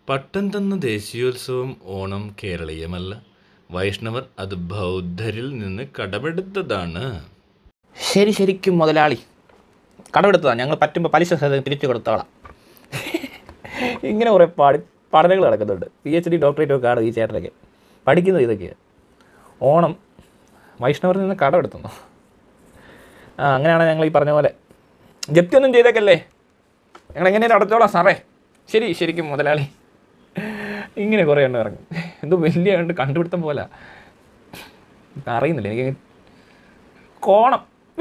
പട്ടം തന്ന ദേശീയോത്സവം ഓണം കേരളീയമല്ല. വൈഷ്ണവർ അത് ബൗദ്ധരിൽ നിന്ന് കടമെടുത്തതാണ്. ശരിക്കും മുതലാളി കടമെടുത്തതാണ്, ഞങ്ങൾ പറ്റുമ്പോൾ പലിശ തിരിച്ചു കൊടുത്തോളാം. ഇങ്ങനെ കുറേ പഠനങ്ങൾ നടക്കുന്നുണ്ട്. PhD ഡോക്ടറേറ്റ് ഒക്കെ ആണ് ഈ ചേട്ടനൊക്കെ പഠിക്കുന്നത്. ഇതൊക്കെയാണ് ഓണം വൈഷ്ണവരിൽ നിന്ന് കടമെടുത്തുന്നു. അങ്ങനെയാണ് ഞങ്ങൾ ഈ പറഞ്ഞ പോലെ ജപ്തിയൊന്നും ചെയ്തേക്കല്ലേ, ഞങ്ങൾ എങ്ങനെയാണ് അടച്ചോളാം സാറേ. ശരിക്കും മുതലാളി. ഇങ്ങനെ കുറേ എണ്ണം ഇറങ്ങും. എന്തോ വലിയ കണ്ടുപിടുത്തം പോലെ അറിയുന്നില്ല എനിക്ക്. കോണം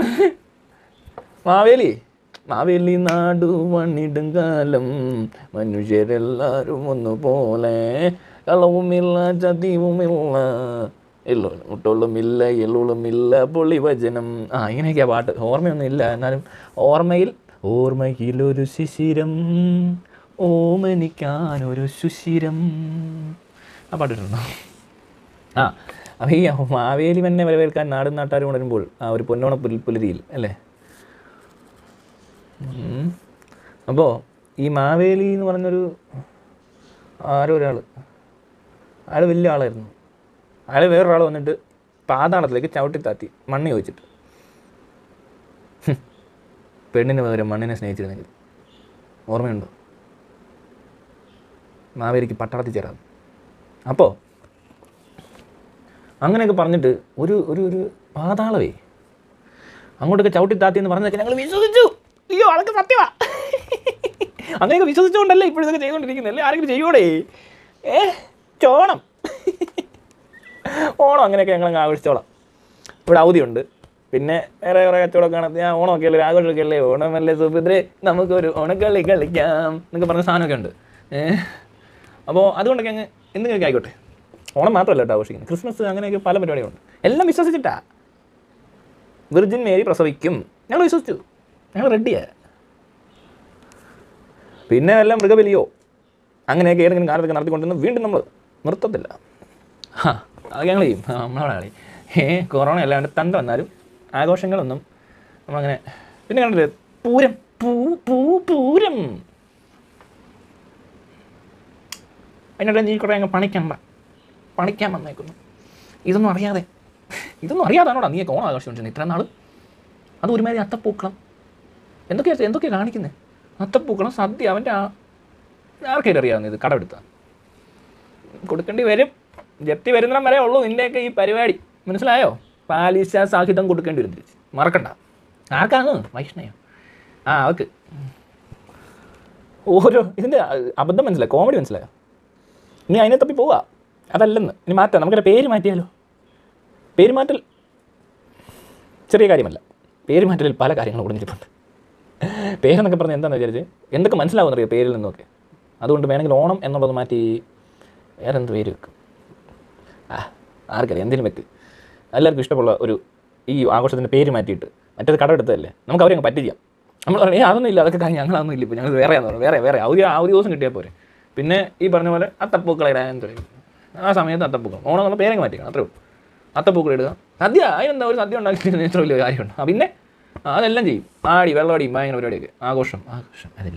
മാവേലി നാടു മണ്ണിടുങ്കാലം, മനുഷ്യരെല്ലാവരും ഒന്നുപോലെ, കളവുമില്ല ചതിവുമില്ല, മുട്ടൊള്ളുമില്ല എള്ളുള്ളുമില്ല പൊളി വചനം. ഇങ്ങനെയൊക്കെയാ പാട്ട്. ഓർമ്മയൊന്നും ഇല്ല, എന്നാലും ഓർമ്മയിലൊരു ശിശിരം, ഓമനിക്കാനൊരു സുശിരം. ആ പാട്ടിട്ടുണ്ടോ? അപ്പോൾ ഈ മാവേലി തന്നെ വരവേൽക്കാൻ നാടും നാട്ടാരും ഉണരുമ്പോൾ ഒരു പൊന്നോണ പുലരിയിൽ അല്ലേ. അപ്പോൾ ഈ മാവേലി എന്ന് പറഞ്ഞൊരു ഒരാൾ വലിയ ആളായിരുന്നു. അയാൾ വേറൊരാൾ വന്നിട്ട് പാതാളത്തിലേക്ക് ചവിട്ടിത്താത്തി മണ്ണ് ചോദിച്ചിട്ട്, പെണ്ണിന് പകരം മണ്ണിനെ സ്നേഹിച്ചിരുന്നെങ്കിൽ. ഓർമ്മയുണ്ടോ? മാവേലിക്ക് പട്ടാളത്തിൽ ചേരാം. അപ്പോൾ അങ്ങനെയൊക്കെ പറഞ്ഞിട്ട് ഒരു പാതാളവേ അങ്ങോട്ടൊക്കെ ചവിട്ടിത്താത്തി എന്ന് പറഞ്ഞതൊക്കെ ഞങ്ങൾ വിശ്വസിച്ചു. അയ്യോ അതൊക്കെ സത്യമാ. അങ്ങനെയൊക്കെ വിശ്വസിച്ചുകൊണ്ടല്ലേ ഇപ്പോഴതൊക്കെ ചെയ്തുകൊണ്ടിരിക്കുന്നല്ലേ. ആരെങ്കിലും ചെയ്യൂടെ? ചോണം ഓണം അങ്ങനെയൊക്കെ ഞങ്ങൾ ആഘോഷിച്ചോളാം. ഇവിടെ അവധിയുണ്ട്, പിന്നെ വേറെ കുറേ കച്ചവടമൊക്കെ കാണാം. ഞാൻ ഓണമൊക്കെ അല്ലേ, ഒരു ആഘോഷമൊക്കെ അല്ലേ, ഓണമല്ലേ സുഭദ്രേ നമുക്കൊരു ഓണക്കളി കളിക്കാം എന്നൊക്കെ പറഞ്ഞ സാധനമൊക്കെ ഉണ്ട്. അപ്പോൾ അതുകൊണ്ടൊക്കെ അങ്ങ് എന്തെങ്കിലുമൊക്കെ ആയിക്കോട്ടെ. ഓണം മാത്രമല്ല കേട്ടോ ആഘോഷിക്കുന്നത്, ക്രിസ്മസ് അങ്ങനെയൊക്കെ പല പരിപാടികളുണ്ട്. എല്ലാം വിശ്വസിച്ചിട്ടാ. വിർജിൻ മേരി പ്രസവിക്കും, ഞങ്ങൾ വിശ്വസിച്ചു, ഞങ്ങൾ റെഡിയാണ്. പിന്നെ എല്ലാം മൃഗബലിയോ അങ്ങനെയൊക്കെ ഏതെങ്കിലും കാലത്തൊക്കെ നടത്തിക്കൊണ്ടിരുന്ന വീണ്ടും നമ്മൾ നിർത്തത്തില്ല. അതൊക്കെ ഞങ്ങൾ ചെയ്യും. നമ്മളവിടെ കളി. കൊറോണ അല്ലാണ്ട് തണ്ട വന്നാലും ആഘോഷങ്ങളൊന്നും നമ്മളങ്ങനെ. പിന്നെ കണ്ടില്ലേ പൂരം, പൂരം അതിനിടെ നീ കുറേ അങ്ങ് പണിക്കാൻ വന്നേക്കുന്നു. ഇതൊന്നും അറിയാതാണോടാ നീയൊക്കെ ഓണം ആഘോഷിച്ചോണ്ടിരുന്നത് ഇത്ര നാൾ? അത് ഒരുമാതിരി അത്തപ്പൂക്കളം എന്തൊക്കെയാണ് കാണിക്കുന്നത്? അത്തപ്പൂക്കളം, സദ്യ. അവൻ്റെ ആർക്കായിട്ട് അറിയാവുന്ന ഇത് കടമെടുത്താൽ കൊടുക്കേണ്ടി വരും. ജപ്തി വരുന്നിടം വരെ ഉള്ളൂ നിൻ്റെയൊക്കെ ഈ പരിപാടി, മനസ്സിലായോ? പാലിശ സാഹിത്യം കൊടുക്കേണ്ടി വരും തിരിച്ച്, മറക്കണ്ട. ആർക്കാണ്? വൈഷ്ണയോ? അവർക്ക് ഇതിൻ്റെ അബദ്ധം മനസ്സിലായോ? കോമഡി മനസ്സിലായോ? ഇനി അതിനെ തപ്പി പോവുക. അതല്ലെന്ന് ഇനി മാറ്റാം. നമുക്കതിൻ്റെ പേര് മാറ്റിയാലോ? പേര് മാറ്റൽ ചെറിയ കാര്യമല്ല. പേര് മാറ്റലിൽ പല കാര്യങ്ങളും ഒളിഞ്ഞിട്ടുണ്ട്. പേരെന്നൊക്കെ പറഞ്ഞാൽ എന്താണെന്ന് വിചാരിച്ച് എന്തൊക്കെ മനസ്സിലാവുന്നറിയോ പേരിൽ നിന്നൊക്കെ. അതുകൊണ്ട് വേണമെങ്കിൽ ഓണം എന്നുള്ളത് മാറ്റി വേറെ എന്ത് പേര് വെക്കും? ആർക്കറിയാം, എന്തെങ്കിലും വെക്ക്. എല്ലാവർക്കും ഇഷ്ടമുള്ള ഈ ആഘോഷത്തിൻ്റെ പേര് മാറ്റിയിട്ട് മറ്റേത് കടമെടുത്തതല്ലേ, നമുക്ക് അവരെ അങ്ങ് പറ്റിക്കാം. നമ്മൾ പറയാം അതൊന്നും ഇല്ല, അതൊക്കെ കഴിഞ്ഞ് ഞങ്ങളതൊന്നും ഇല്ല, ഇപ്പോൾ ഞങ്ങൾ വേറെയാന്ന് പറഞ്ഞു. വേറെ അവധി ദിവസം കിട്ടിയാൽ പോരെ. പിന്നെ ഈ പറഞ്ഞ പോലെ അത്തപ്പൂക്കൾ ഇടാൻ തുടങ്ങി. ആ സമയത്ത് അത്തപ്പൂക്കൾ ഓണം എന്നുള്ള പേരങ്ങ് മാറ്റിക്കണം, അത്രേ ഉള്ളൂ. അത്തപ്പൂക്കൾ ഇടുക, സദ്യ. അതിനെന്താ ഒരു സദ്യ ഉണ്ടാക്കിയിട്ട് ഇത്ര വലിയ കാര്യമുണ്ട്. പിന്നെ അതെല്ലാം ചെയ്യും. വെള്ളമടിയും ഭയങ്കര പരിപാടിയൊക്കെ. ആഘോഷം അതില്ല.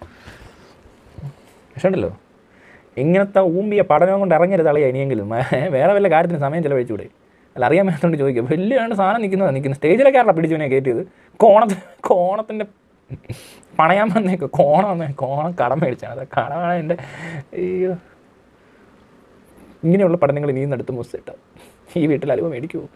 പക്ഷേണ്ടല്ലോ ഇങ്ങനത്തെ ഊമ്പിയ പഠനം കൊണ്ട് ഇറങ്ങരുത് അളിയാ ഇനിയെങ്കിലും. വേറെ വല്ല കാര്യത്തിന് സമയം ചിലവഴിച്ചുകൂടെ? അല്ല, അറിയാൻ മേത്തോണ്ട് ചോദിക്കുക. വലിയ സാധനം നിൽക്കുന്നത് സ്റ്റേജിലൊക്കെ ആരുടെ പിടിച്ചവനെ കയറ്റിയത്? കോണത്തിൻ്റെ പണയാൻ വന്നേക്ക്. കോണം കടം മേടിച്ചാണ്. അത് കടമാണ് എൻ്റെ. അയ്യോ, ഇങ്ങനെയുള്ള പഠനങ്ങൾ ഇനിയും നടത്ത് മുസ്സിട്ടാം. ഈ വീട്ടിൽ അലുവ മേടിക്കുമോ?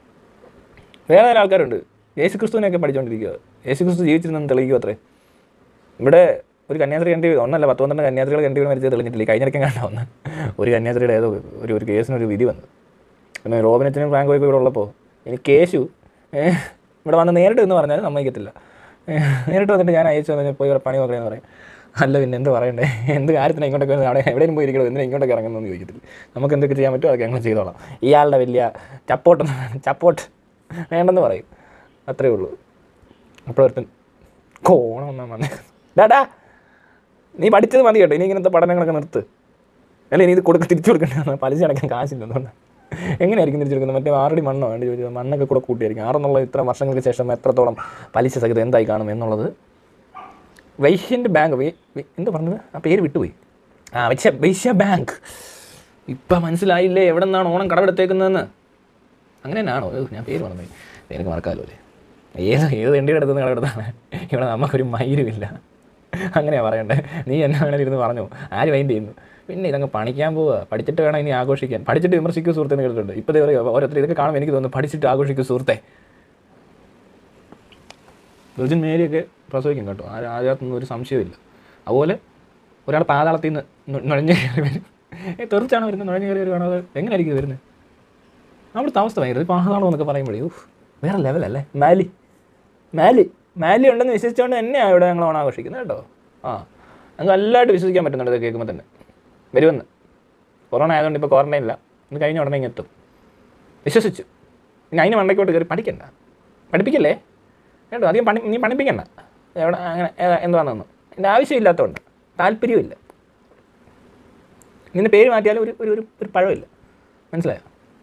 വേറെ ചില ആൾക്കാരുണ്ട് യേശുക്രിസ്തുവിനെയൊക്കെ പഠിച്ചുകൊണ്ടിരിക്കുക. യേശുക്രിസ്തു ജീവിച്ചിരുന്നെന്ന് തെളിയിക്കുക അത്രേ. ഇവിടെ ഒരു കന്യാസ്ത്രീ കണ്ടി 12 കന്യാസ്ത്രീകൾ കണ്ടി മരിച്ചത് തെളിഞ്ഞിട്ടില്ല. കഴിഞ്ഞിടയ്ക്കും കണ്ടാവുന്ന ഒരു കന്യാസ്ത്രീയുടെ ഏതോ ഒരു കേസിനൊരു വിധി വന്നു. പിന്നെ റോബിനച്ചനും ഫ്രാങ്കോയൊക്കെ ഇവിടെ ഉള്ളപ്പോൾ എനിക്ക് കേശു ഇവിടെ വന്ന് നേരിട്ട് എന്ന് പറഞ്ഞാൽ സമ്മതിക്കത്തില്ല. നേരിട്ട് വന്നിട്ട് ഞാൻ അയച്ചു വന്നാൽ പോയി ഇവിടെ പണി നോക്കണമെന്ന് പറയും. അല്ല പിന്നെ എന്ത് പറയണ്ടേ, എന്ത് കാര്യത്തിന് ഇങ്ങോട്ടൊക്കെ അവിടെ എവിടെയും പോയിരിക്കണം, എന്തിനാ ഇങ്ങോട്ടൊക്കെ ഇറങ്ങുന്നതെന്ന് ചോദിക്കത്തില്ല. നമുക്ക് എന്തൊക്കെ ചെയ്യാൻ പറ്റുമോ അതൊക്കെ ഞങ്ങൾ ചെയ്തോളാം. ഇയാളുടെ വലിയ ചപ്പോട്ട് വേണ്ടെന്ന് പറയും, അത്രേ ഉള്ളൂ. അപ്പോഴൊരുത്തൻ കോണം ഒന്നാൻ വന്നേ. ഡാ നീ പഠിച്ചത് മതി കേട്ടോ, ഇനി ഇങ്ങനത്തെ പഠനങ്ങളൊക്കെ നിർത്ത്. അല്ല ഇനി ഇത് തിരിച്ചു കൊടുക്കേണ്ടത് പലിശ അടയ്ക്കാൻ കാശില്ലെന്നുകൊണ്ട്. എങ്ങനെയായിരിക്കും തിരിച്ചു കൊടുക്കുന്നത്? മറ്റേ ആറടി മണ്ണോ വേണ്ടി ചോദിച്ചത്, മണ്ണൊക്കെ കൂടെ കൂട്ടിയായിരിക്കും. 6 ഇത്ര വർഷങ്ങൾക്ക് ശേഷം എത്രത്തോളം പലിശ സഹിതം എന്തായി കാണും എന്നുള്ളത്. വൈഷ്യൻ്റെ ബാങ്ക് എന്താ പറഞ്ഞത്? ആ പേര് വിട്ടുപോയി. വിശ്വ ബാങ്ക്. ഇപ്പം മനസ്സിലായില്ലേ എവിടെ നിന്നാണ് ഓണം കടമെടുത്തേക്കുന്നതെന്ന്? അങ്ങനെ തന്നെയാണോ? ഞാൻ പേര് പറഞ്ഞു, എനിക്ക് മറക്കാമല്ലോ അല്ലേ. ഏത് വണ്ടിയുടെ അടുത്തുനിന്ന് കടമെടുത്താണ്? ഇവിടെ നമുക്കൊരു മയിലുമില്ല. അങ്ങനെയാണ് പറയണ്ടേ? നീ എന്നെ വേണേലും ഇരുന്ന് പറഞ്ഞു, ആര് മൈൻഡ് ചെയ്യുന്നു? പിന്നെ ഇതങ്ങ് പണിക്കാൻ പോവുക. പഠിച്ചിട്ട് വേണം ഇനി ആഘോഷിക്കാൻ. പഠിച്ചിട്ട് വിമർശിക്കും സുഹൃത്തെ എന്ന് കേട്ടിട്ടുണ്ട്. ഇപ്പോൾ ഓരോരുത്തർ ഇതൊക്കെ കാണുമ്പോൾ എനിക്ക് തോന്നുന്നു പഠിച്ചിട്ട് ആഘോഷിക്കും സുഹൃത്തെ. വെർജിൻ മേരിയൊക്കെ പ്രസവിക്കും കേട്ടോ, അതിനകത്തൊന്നും ഒരു സംശയമില്ല. അതുപോലെ ഒരാൾ പാതാളത്തിൽ നിന്ന് നുഴഞ്ഞു കയറി വരും. തെറിച്ചാണ് വരുന്നത്, നുഴഞ്ഞു കയറി വരുവാണോ? അത് എങ്ങനെയായിരിക്കും വരുന്നത്? അവിടുത്തെ അവസ്ഥ ഭയങ്കര പാതാളം എന്നൊക്കെ പറയുമ്പോഴേ വേറെ ലെവലല്ലേ. മാലി ഉണ്ടെന്ന് വിശ്വസിച്ചുകൊണ്ട് തന്നെയാണ് ഇവിടെ ഞങ്ങൾ ഓണം ആഘോഷിക്കുന്നത് കേട്ടോ. ഞങ്ങൾക്ക് നല്ലതായിട്ട് വിശ്വസിക്കാൻ പറ്റുന്നുണ്ട് ഇത് കേൾക്കുമ്പോൾ തന്നെ. വരുമെന്ന് കൊറോണ ആയതുകൊണ്ട് ഇപ്പോൾ ക്വാറന്റൈനില്ല, ഇത് കഴിഞ്ഞ ഉടനെ ഇങ്ങ് എത്തും വിശ്വസിച്ചു. ഇനി അതിന് മണ്ടയ്ക്കോട്ട് കയറി പഠിക്കണ്ട, പഠിപ്പിക്കല്ലേ കേട്ടോ. അധികം നീ പഠിപ്പിക്കണ്ട എവിടെ അങ്ങനെ എന്തുവാണെന്ന്. എൻ്റെ ആവശ്യമില്ലാത്തതുകൊണ്ട്, താല്പര്യമില്ല. നിൻ്റെ പേര് മാറ്റിയാലും ഒരു പഴമില്ല, മനസ്സിലായോ?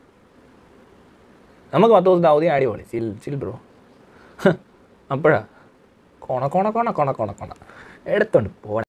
നമുക്ക് 10 ദിവസത്തെ അവധി അടിപൊളി, ചിൽ ബ്രോ. അപ്പോഴാ കോണ എടുത്തോണ്ട് പോടാ.